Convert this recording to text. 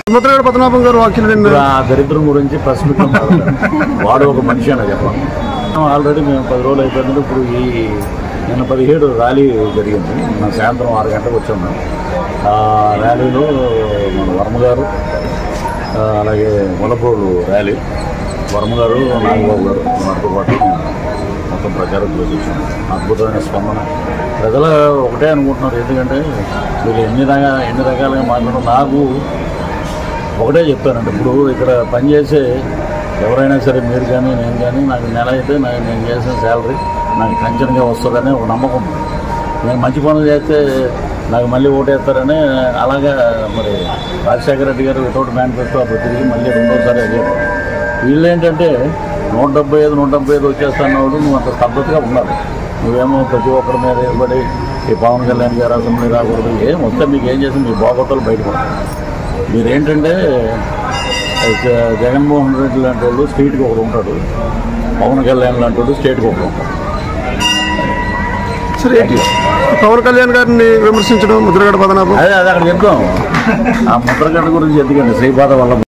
ముద్రగడ పద్మనాభం గారు వ్యాఖ్యలు ఆ దరిద్రం గురించి ప్రశ్న వాడు ఒక మనిషి అని చెప్పాలి. ఆల్రెడీ మేము 10 రోజులు అయిపోయింది. ఇప్పుడు నిన్న 17 ర్యాలీ జరిగింది. మన సాయంత్రం 6 గంటలకు వచ్చాం మేము. ఆ ర్యాలీలో మన వర్మ గారు, అలాగే ములపూరు ర్యాలీ, వర్మ గారు, నాగబాబు గారు మనతో పాటు మొత్తం ప్రచారం చేసేసాం. అద్భుతమైన స్పందన. ప్రజలు ఒకటే అనుకుంటున్నారు, ఎందుకంటే మీరు ఎన్ని రకాలుగా మాట్లాడడం. నాకు ఒకటే చెప్తానండి, ఇప్పుడు ఇక్కడ పనిచేసే ఎవరైనా సరే, మీరు కానీ నేను కానీ, నాకు నెల అయితే నేను చేసిన శాలరీ నాకు టెన్షన్గా వస్తుందని ఒక నమ్మకం. నేను మంచి పనులు చేస్తే నాకు మళ్ళీ ఓటేస్తారని. అలాగే మరి రాజశేఖర రెడ్డి గారు వితౌట్ మేనిఫెస్టో అప్పుడు తిరిగి మళ్ళీ 2వ సారి అడిగారు. వీళ్ళు ఏంటంటే 175 వచ్చేస్తాన్నవాడు నువ్వు అంత స్తబ్దతగా ఉన్నారు. నువ్వేమో ప్రతి ఒక్కరి మీద ఇవ్వబడి ఈ పవన్ కళ్యాణ్ గారు అసెంబ్లీ రాకూడదు, ఏం వస్తే మీకు ఏం చేసి మీ బాగోతాలు బయటపడతారు. మీరేంటంటే జగన్మోహన్ రెడ్డి లాంటి వాళ్ళు స్టేట్కి ఒకడు ఉంటాడు, పవన్ కళ్యాణ్ లాంటి వాడు స్టేట్కి ఒకడు ఉంటాడు. సరే, పవన్ కళ్యాణ్ గారిని విమర్శించడం ముద్రగడ పద్మనాభం అదే అక్కడ చెప్తాం. ఆ ముద్రగడ గురించి ఎందుకండి, శ్రీపాద వల్లభ